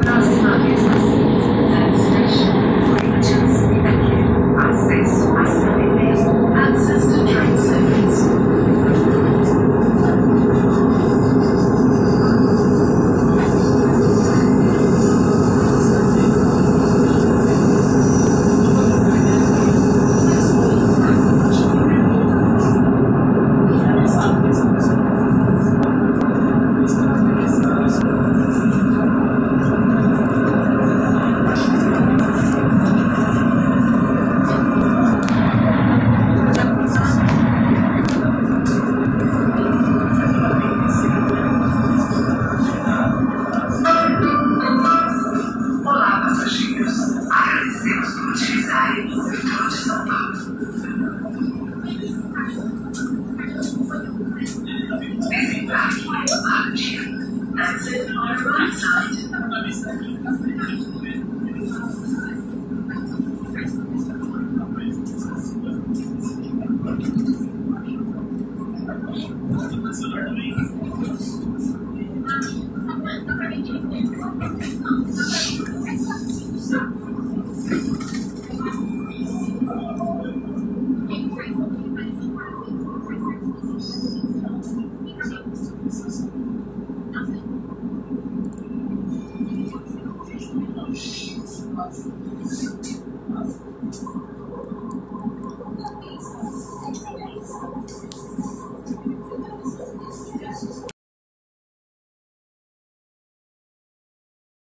Próxima estação, That station, Regents. Thank you. Acesso à CPT. Access to train service. Olá, passageiros. Agradecemos por utilizarem o metrô de São Paulo. Desembarque para o dia. Exit on your right side. Nossa.